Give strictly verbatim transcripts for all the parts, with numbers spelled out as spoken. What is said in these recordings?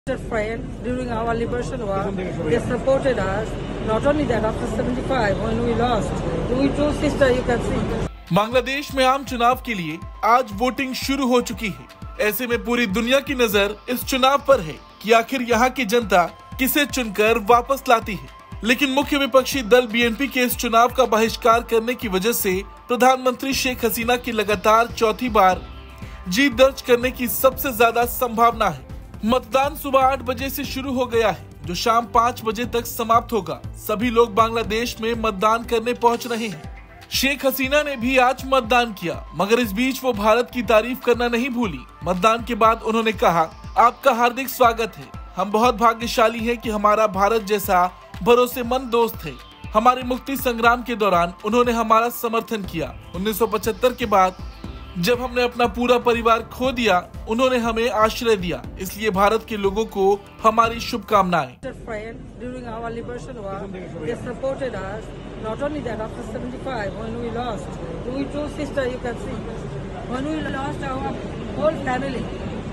friend during our liberation war. They supported us. Not only that, after seventy-five, when we lost, we two sister, you can see. Bangladesh में आम चुनाव के लिए आज voting शुरू हो चुकी है। ऐसे में पूरी दुनिया की नजर इस चुनाव पर है कि आखिर यहाँ की जनता किसे चुनकर वापस लाती है। लेकिन मुख्य विपक्षी दल बीएनपी के इस चुनाव का बहिष्कार करने की वजह से प्रधानमंत्री शेख हसीना की लगातार चौथी बार जीत दर्ज करने की सबसे ज्यादा संभावना है। मतदान सुबह आठ बजे से शुरू हो गया है, जो शाम पाँच बजे तक समाप्त होगा। सभी लोग बांग्लादेश में मतदान करने पहुंच रहे हैं। शेख हसीना ने भी आज मतदान किया, मगर इस बीच वो भारत की तारीफ करना नहीं भूली। मतदान के बाद उन्होंने कहा, आपका हार्दिक स्वागत है। हम बहुत भाग्यशाली हैं कि हमारा भारत जैसा भरोसेमंद दोस्त है। हमारे मुक्ति संग्राम के दौरान उन्होंने हमारा समर्थन किया। उन्नीस सौ पचहत्तर के बाद जब हमने अपना पूरा परिवार खो दिया, उन्होंने हमें आश्रय दिया। इसलिए भारत के लोगों को हमारी शुभकामनाएं। During our liberation war, they supported us. Not only that, after seventy-five, when we lost, we two sister, you can see, when we lost our whole family.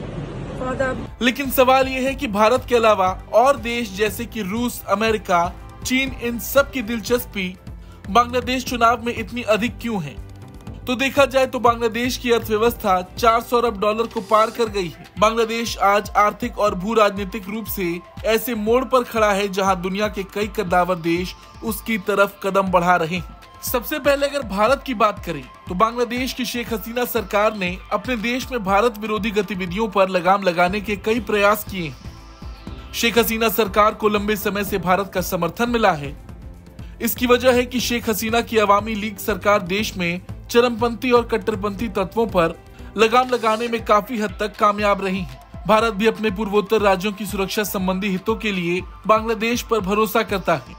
For the... लेकिन सवाल ये है कि भारत के अलावा और देश जैसे कि रूस, अमेरिका, चीन, इन सब की दिलचस्पी बांग्लादेश चुनाव में इतनी अधिक क्यों है? तो देखा जाए तो बांग्लादेश की अर्थव्यवस्था चार सौ अरब डॉलर को पार कर गई है। बांग्लादेश आज आर्थिक और भू राजनीतिक रूप से ऐसे मोड़ पर खड़ा है जहां दुनिया के कई कद्दावर देश उसकी तरफ कदम बढ़ा रहे हैं। सबसे पहले अगर भारत की बात करें तो बांग्लादेश की शेख हसीना सरकार ने अपने देश में भारत विरोधी गतिविधियों पर लगाम लगाने के कई प्रयास किए हैं। शेख हसीना सरकार को लंबे समय से भारत का समर्थन मिला है। इसकी वजह है कि शेख हसीना की अवामी लीग सरकार देश में चरमपंथी और कट्टरपंथी तत्वों पर लगाम लगाने में काफी हद तक कामयाब रही है। भारत भी अपने पूर्वोत्तर राज्यों की सुरक्षा संबंधी हितों के लिए बांग्लादेश पर भरोसा करता है।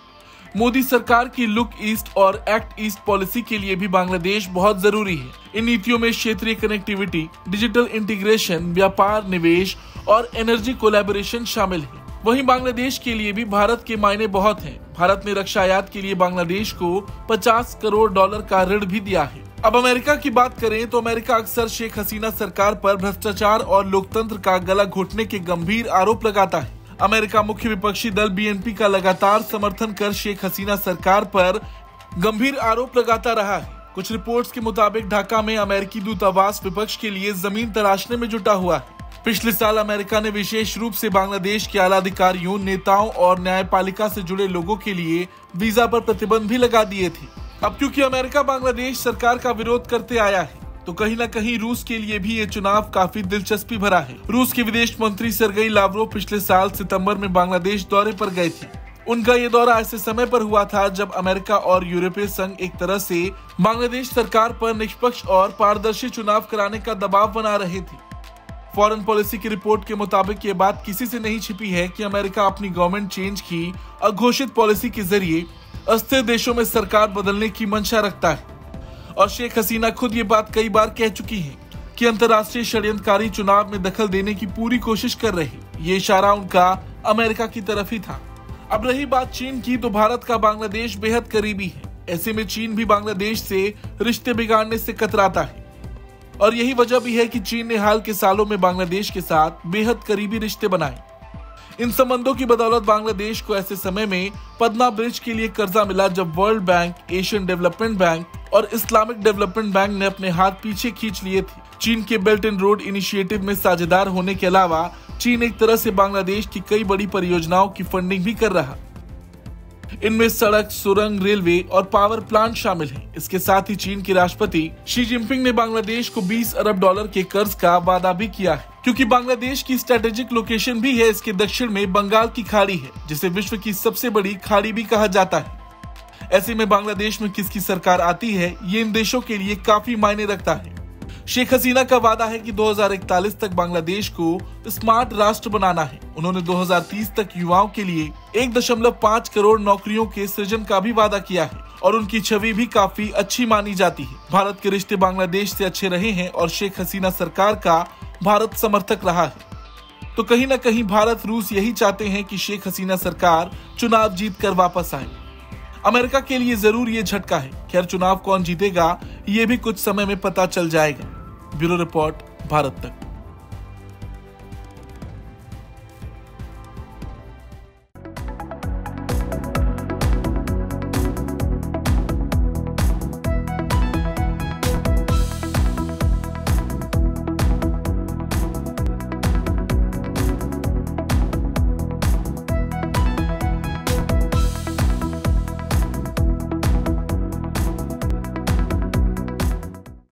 मोदी सरकार की लुक ईस्ट और एक्ट ईस्ट पॉलिसी के लिए भी बांग्लादेश बहुत जरूरी है। इन नीतियों में क्षेत्रीय कनेक्टिविटी, डिजिटल इंटीग्रेशन, व्यापार, निवेश और एनर्जी कोलैबोरेशन शामिल है। वहीं बांग्लादेश के लिए भी भारत के मायने बहुत हैं। भारत ने रक्षा आयात के लिए बांग्लादेश को पचास करोड़ डॉलर का ऋण भी दिया है। अब अमेरिका की बात करें तो अमेरिका अक्सर शेख हसीना सरकार पर भ्रष्टाचार और लोकतंत्र का गला घोटने के गंभीर आरोप लगाता है। अमेरिका मुख्य विपक्षी दल बीएनपी का लगातार समर्थन कर शेख हसीना सरकार पर गंभीर आरोप लगाता रहा है। कुछ रिपोर्ट्स के मुताबिक ढाका में अमेरिकी दूतावास विपक्ष के लिए जमीन तराशने में जुटा हुआ है। पिछले साल अमेरिका ने विशेष रूप से बांग्लादेश के आला अधिकारियों, नेताओं और न्यायपालिका से जुड़े लोगों के लिए वीजा पर प्रतिबंध भी लगा दिए थे। अब क्योंकि अमेरिका बांग्लादेश सरकार का विरोध करते आया है, तो कहीं न कहीं रूस के लिए भी ये चुनाव काफी दिलचस्पी भरा है। रूस के विदेश मंत्री सर्गेई लावरोव पिछले साल सितंबर में बांग्लादेश दौरे पर गए थे। उनका ये दौरा ऐसे समय पर हुआ था जब अमेरिका और यूरोपीय संघ एक तरह से बांग्लादेश सरकार पर निष्पक्ष और पारदर्शी चुनाव कराने का दबाव बना रहे थे। फॉरेन पॉलिसी की रिपोर्ट के मुताबिक ये बात किसी से नहीं छिपी है कि अमेरिका अपनी गवर्नमेंट चेंज की अघोषित पॉलिसी के जरिए अस्थिर देशों में सरकार बदलने की मंशा रखता है। और शेख हसीना खुद ये बात कई बार कह चुकी है कि अंतर्राष्ट्रीय षड्यंत्रकारी चुनाव में दखल देने की पूरी कोशिश कर रहे। ये इशारा उनका अमेरिका की तरफ ही था। अब रही बात चीन की, तो भारत का बांग्लादेश बेहद करीबी है। ऐसे में चीन भी बांग्लादेश से रिश्ते बिगाड़ने से कतराता है और यही वजह भी है कि चीन ने हाल के सालों में बांग्लादेश के साथ बेहद करीबी रिश्ते बनाए। इन संबंधों की बदौलत बांग्लादेश को ऐसे समय में पद्मा ब्रिज के लिए कर्जा मिला जब world bank, Asian development bank और इस्लामिक डेवलपमेंट बैंक ने अपने हाथ पीछे खींच लिए थे। चीन के बेल्ट एंड रोड इनिशिएटिव में साझेदार होने के अलावा चीन एक तरह से बांग्लादेश की कई बड़ी परियोजनाओं की फंडिंग भी कर रहा। इनमें सड़क, सुरंग, रेलवे और पावर प्लांट शामिल हैं। इसके साथ ही चीन के राष्ट्रपति शी जिनपिंग ने बांग्लादेश को बीस अरब डॉलर के कर्ज का वादा भी किया है, क्योंकि बांग्लादेश की स्ट्रेटेजिक लोकेशन भी है। इसके दक्षिण में बंगाल की खाड़ी है, जिसे विश्व की सबसे बड़ी खाड़ी भी कहा जाता है। ऐसे में बांग्लादेश में किसकी सरकार आती है, ये इन देशों के लिए काफी मायने रखता है। शेख हसीना का वादा है कि दो हज़ार इकतालीस तक बांग्लादेश को स्मार्ट राष्ट्र बनाना है। उन्होंने दो हज़ार तीस तक युवाओं के लिए एक दशमलव पाँच करोड़ नौकरियों के सृजन का भी वादा किया है और उनकी छवि भी काफी अच्छी मानी जाती है। भारत के रिश्ते बांग्लादेश से अच्छे रहे हैं और शेख हसीना सरकार का भारत समर्थक रहा है। तो कहीं न कहीं भारत, रूस यही चाहते हैं कि शेख हसीना सरकार चुनाव जीत कर वापस आए। अमेरिका के लिए जरूर ये झटका है। खैर, चुनाव कौन जीतेगा ये भी कुछ समय में पता चल जाएगा। ब्यूरो रिपोर्ट, भारत तक।